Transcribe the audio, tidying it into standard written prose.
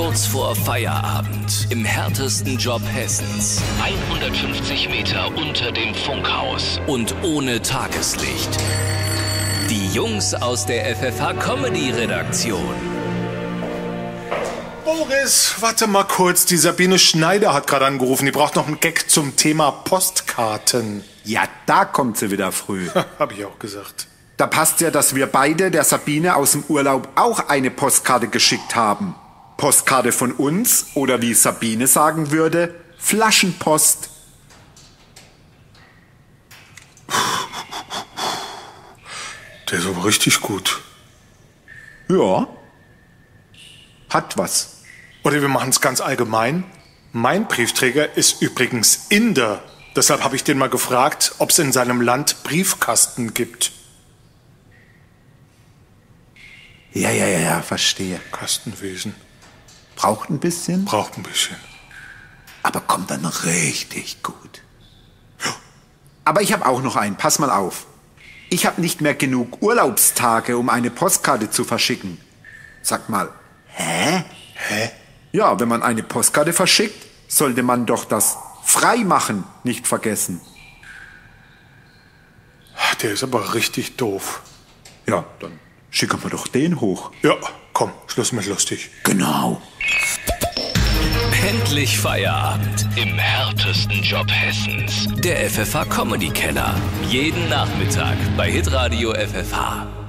Kurz vor Feierabend im härtesten Job Hessens. 150 Meter unter dem Funkhaus und ohne Tageslicht. Die Jungs aus der FFH-Comedy-Redaktion. Boris, warte mal kurz. Die Sabine Schneider hat gerade angerufen. Die braucht noch einen Gag zum Thema Postkarten. Ja, da kommt sie wieder früh. Hab ich auch gesagt. Da passt ja, dass wir beide der Sabine aus dem Urlaub auch eine Postkarte geschickt haben. Postkarte von uns oder wie Sabine sagen würde, Flaschenpost. Der ist aber richtig gut. Ja, hat was. Oder wir machen es ganz allgemein. Mein Briefträger ist übrigens Inder. Deshalb habe ich den mal gefragt, ob es in seinem Land Briefkasten gibt. Ja, verstehe. Kastenwesen. Braucht ein bisschen, Braucht ein bisschen. aber kommt dann richtig gut. Aber ich habe auch noch einen, pass mal auf. Ich habe nicht mehr genug Urlaubstage, um eine Postkarte zu verschicken. Sag mal, hä? Hä? Ja, wenn man eine Postkarte verschickt, sollte man doch das Freimachen nicht vergessen. Der ist aber richtig doof. Ja, dann schicken wir doch den hoch. Ja, komm, Schluss mit lustig. Genau. Endlich Feierabend im härtesten Job Hessens. Der FFH Comedy Keller. Jeden Nachmittag bei Hitradio FFH.